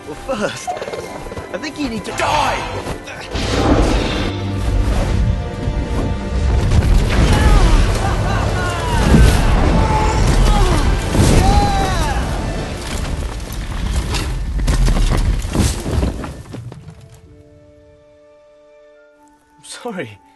Well, first, I think you need to die! Sorry.